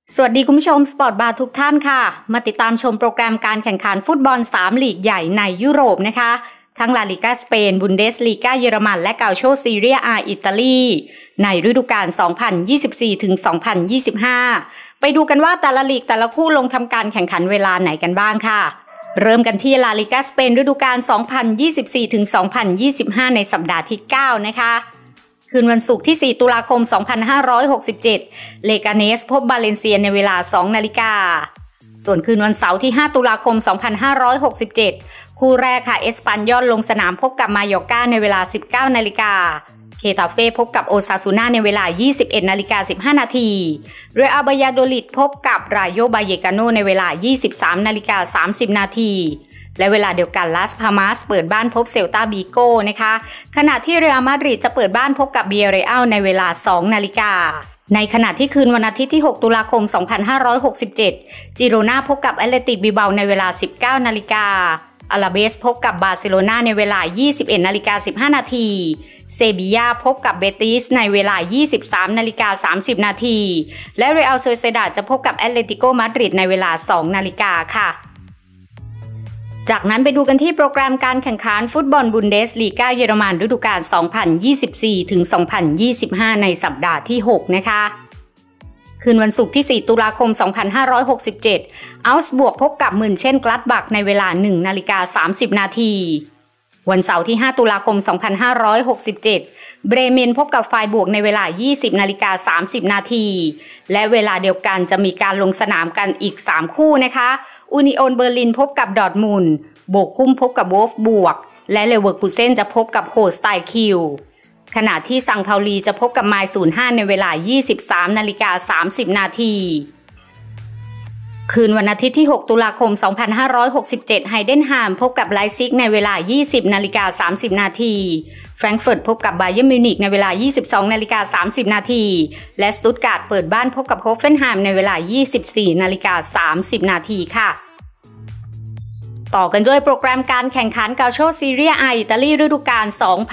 สวัสดีคุณผู้ชมสปอร์ตบาร์ทุกท่านค่ะมาติดตามชมโปรแกรมการแข่งขันฟุตบอล3ลีกใหญ่ในยุโรปนะคะทั้งลาลิก้าสเปนบุนเดสลีกาเยอรมันและกาโชซีเรียอาอิตาลีในฤดูกาล 2024-2025 ไปดูกันว่าแต่ละลีกแต่ละคู่ลงทำการแข่งขันเวลาไหนกันบ้างค่ะเริ่มกันที่ลาลิก้าสเปนฤดูกาล 2024-2025 ในสัปดาห์ที่ 9 นะคะคืนวันศุกร์ที่ 4 ตุลาคม 2567 เลกาเนสพบบาเลนเซียในเวลา 2 นาฬิกาส่วนคืนวันเสาร์ที่ 5 ตุลาคม 2567 คู่แรกค่ะเอสปันยอลลงสนามพบกับมายอร์กาในเวลา 19 นาฬิกาเคตาเฟ่พบกับโอซาซูน่าในเวลา 21 นาฬิกา 15 นาทีเรอัล บายาโดลิดพบกับรายโย บาเยกาโนในเวลา 23 นาฬิกา 30 นาทีและเวลาเดียวกันลาสพามาสเปิดบ้านพบเซลตาบีโกนะคะขณะที่เรอัลมาดริดจะเปิดบ้านพบกับเบียเรอัลในเวลา 2 นาฬิกาในขณะที่คืนวันอาทิตย์ที่ 6 ตุลาคม 2567 จิโรนาพบกับแอตเลติกบิลเบาในเวลา 19 นาฬิกาอาลาเบสพบกับบาร์เซโลนาในเวลา 21 นาฬิกา 15 นาทีเซบียาพบกับเบติสในเวลา 23 นาฬิกา 30 นาทีและเรอัล โซเซดาดจะพบกับแอตเลติโก มาดริดในเวลา 2 นาฬิกาค่ะจากนั้นไปดูกันที่โปรแกรมการแข่งขันฟุตบอลบุนเดสลีกาเยอรมันฤดูกาล 2024-2025 ในสัปดาห์ที่ 6 นะคะคืนวันศุกร์ที่ 4 ตุลาคม 2567 อัลส์บวกพบกับมินเชนกลัดบักในเวลา 1 นาฬิกา 30 นาทีวันเสาร์ที่ 5 ตุลาคม 2567 เบรเมนพบกับไฟบวกในเวลา 20 นาฬิกา 30 นาทีและเวลาเดียวกันจะมีการลงสนามกันอีก 3 คู่นะคะอูนิโอนเบอร์ลินพบกับดอร์ทมุนด์โบกคุ้มพบกับโวล์ฟบวกและเลเวอร์คูเซนจะพบกับโฮสไตคิวขณะที่ซังเทาลีจะพบกับไมล์05ในเวลา 23 นาฬิกา 30 นาทีคืนวันอาทิตย์ที่ 6 ตุลาคม 2567 ไฮเดนฮามพบกับไลป์ซิกในเวลา 20 นาฬิกา 30 นาทีแฟรงก์เฟิร์ตพบกับบาเยิร์นมิวนิกในเวลา 22 นาฬิกา 30 นาทีและสตุตการ์ดเปิดบ้านพบกับโฮเฟนไฮม์ในเวลา 24 นาฬิกา 30 นาทีค่ะต่อกันด้วยโปรแกรมการแข่งขันกาโชซีเรียอาอิตาลีฤดูกาล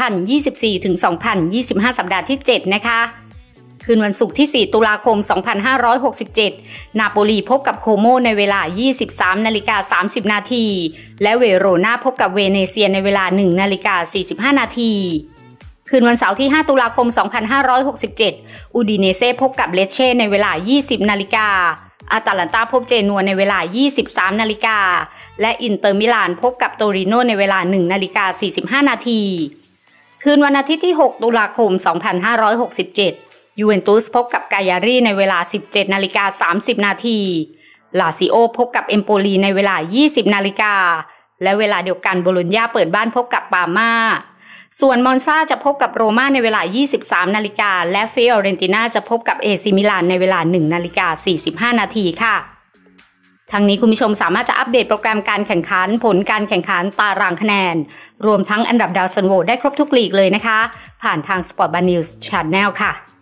2024-2025 สัปดาห์ที่ 7 นะคะคืนวันศุกร์ที่ 4 ตุลาคม 2567 นาโปลีพบกับโคโมในเวลา 23 นาฬิกา 30 นาทีและเวโรนาพบกับเวเนเซียในเวลา 1 นาฬิกา 45 นาทีคืนวันเสาร์ที่ 5 ตุลาคม 2567 อูดิเนเซ่พบกับเลเช่ในเวลา 20 นาฬิกาอาตาลันตาพบเจนัวในเวลา 23 นาฬิกาและอินเตอร์มิลานพบกับโตริโนในเวลา 1 นาฬิกา 45 นาทีคืนวันอาทิตย์ที่ 6 ตุลาคม 2567 ยูเวนตุสพบกับกายารีในเวลา 17 นาฬิกา 30 นาทีลาซิโอพบกับเอมโปลีในเวลา 20 นาฬิกาและเวลาเดียวกันโบโลญญาเปิดบ้านพบกับปาม่าส่วนมอนซาจะพบกับโรม่าในเวลา 23 นาฬิกาและฟิออเรนติน่าจะพบกับเอซิมิลานในเวลา 1 นาฬิกา 45 นาทีค่ะทั้งนี้คุณผู้ชมสามารถจะอัปเดตโปรแกรมการแข่งขันผลการแข่งขันตารางคะแนนรวมทั้งอันดับดาวซันโหวตได้ครบทุกลีกเลยนะคะผ่านทาง Sport Bar News Channel ค่ะ